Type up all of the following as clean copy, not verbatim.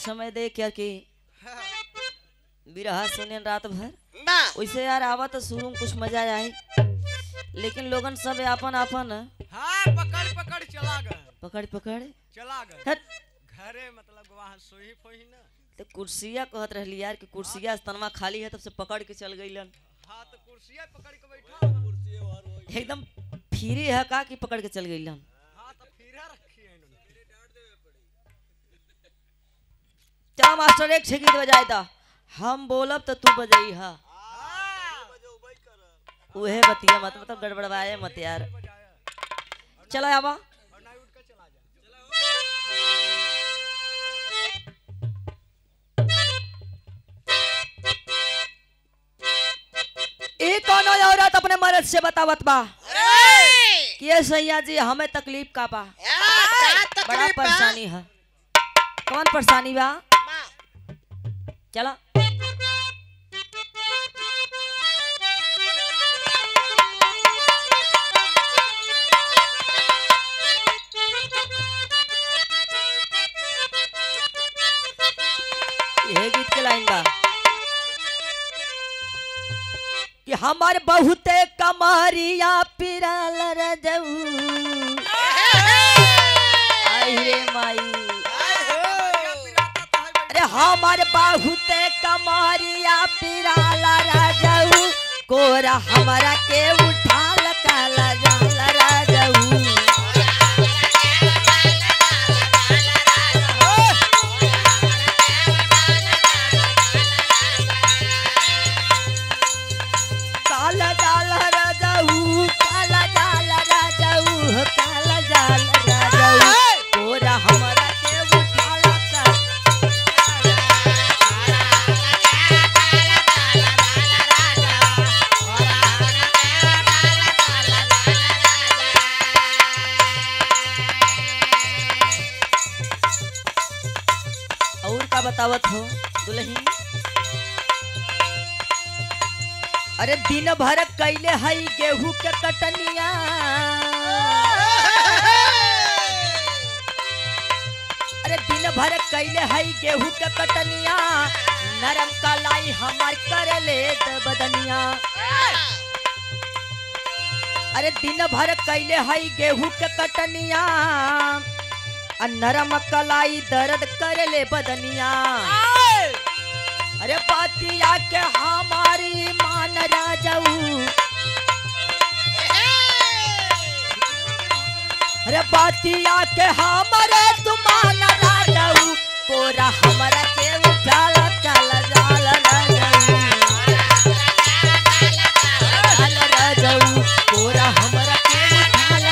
समय दे क्या कि बिरहा सुने रात भर ना वैसे यार आवा तो शुरू में कुछ मजा आए लेकिन लोगन सब अपन अपन हाँ पकड़ पकड़ चला गए पकड़ पकड़ चला गए हट घरे मतलब वहाँ सोई फोई ना तो कुर्सिया कहत रहली यार कि कुर्सिया स्तनमा खाली है तब से पकड़ के चल गईलन हाँ तो कुर्सिया पकड़ के बैठा एकदम फ्री है का कि पकड़ के चल गईलन हाँ तो फिर रखी है इन्होंने चला मास्टर एक छे गीत बजाए था हम बोलब तो तू बजाई हा उहे बतिया मत मतलब गड़बड़वाए मत यार चला आवा और ना उठ के चला जा एक कौन औरत अपने मर्द से बतावत बा कि ये सैया जी हमें तकलीफ का बा बड़ा परेशानी है कौन परेशानी बा चला ये गीत के लाइन बा कि हमार बहुते कमरिया पिराल रजऊ आई रे माई अरे हमार बहुते कमरिया पिराल रजऊ कोरा हमारा के उठाल काला जाल रजऊ काला जाल राजाऊ काला जाल राजाऊ काला जाल राजाऊ कोरा हमारा के उठाला का और का बतावत हो दुल्हन अरे दिन भर कैले हई गेहूं के कटनिया अरे दिन भर कैले हई गेहूं के कटनिया नरम कलाई हमार कर ले बदनिया अरे दिन भर कैले हई गेहूं के कटनिया नरम कलाई दर्द कर ले बदनिया अरे बातिया के हमारी मान राजाऊ अरे बातिया के हमारे तुमान राजाऊ कोरा हमारा के उठाला काला जाल राजाऊ कोरा हमारा के उठाला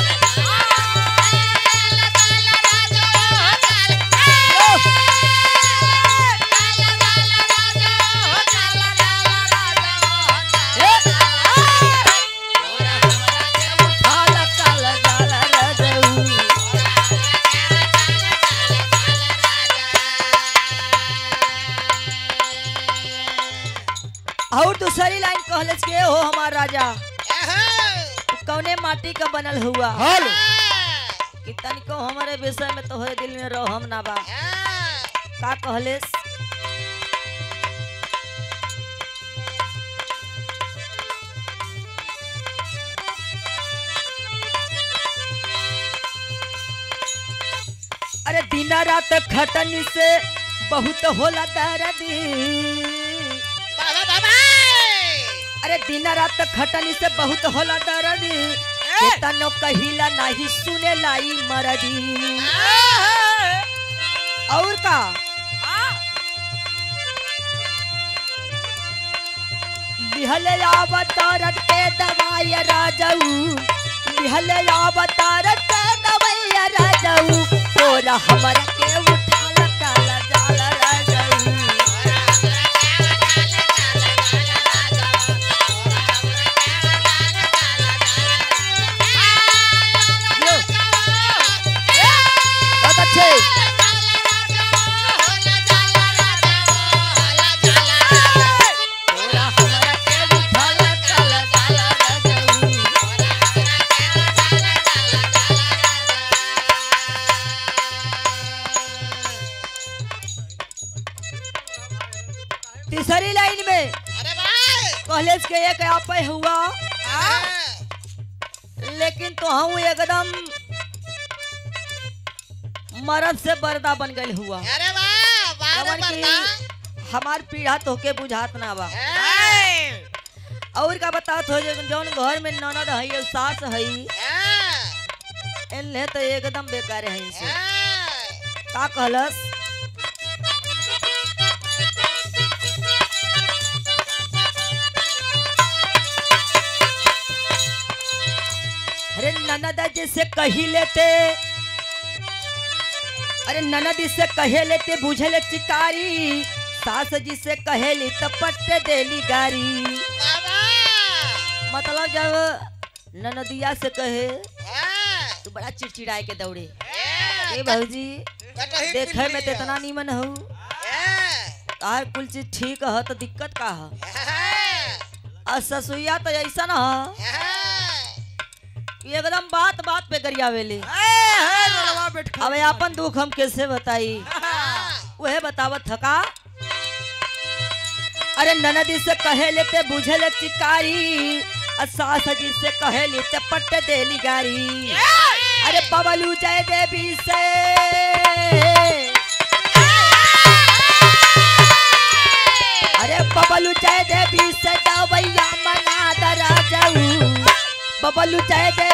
और दूसरी लाइन कहले के हो हमार राजा कौने माटी का बनल हुआ हल कि तनिको हमारे विषय में तोहरे दिल में रहो हम ना बा का कहले अरे दिन रात खटनी से बहुत होला दर्दी अरे दिन रात खटनी से बहुत होला दर्दी तनो कहिला नहीं सुने लाई मरदी और का लिहले अवतारत के दवाई राजाऊ लिहले अवतारत के दवाई राजाऊ तोरा हमरा के उठाला काला जाल राजाऊ बहुत अच्छे तोरा हमरा के उठाला काला जाल राजाऊ तीसरी लाइन में अरे भाई कॉलेज के एक आपे हुआ लेकिन तो हम एकदम मर्द से बर्दा बन गए हुआ। अरे वाह वाह जवन की बता हमार पीढ़ा तोके बुझात ना बा। और का बात हो जौन घर में ननद है और सास है इनले तो एकदम बेकार है इनसे। का कहलस अरे ननद जिसे कही लेते अरे ननद जिसे कहे लेते बुझले चिकारी सास जिसे कहेली तो पट्टे देली गारी। मतलब जब ननदिया से कहे तू बड़ा चिड़चिड़ाए के दौड़े ए भौजी देखे में तो इतना नीमन हो तार कुल चीज ठीक है तो दिक्कत का है। और ससुइया तो ऐसा ना एकदम बात बात पे गरियावेले। अब अपन दुख हम कैसे बताई वह बतावत थका। अरे ननदी से कहे लेते बुझे ले चिकारी सास जी से कहे लेते पट्टे देली गारी। अरे बबलू जय देवी से अरे बबलू जय देवी से दवैया मना दरा जाऊ बबलू जय देवी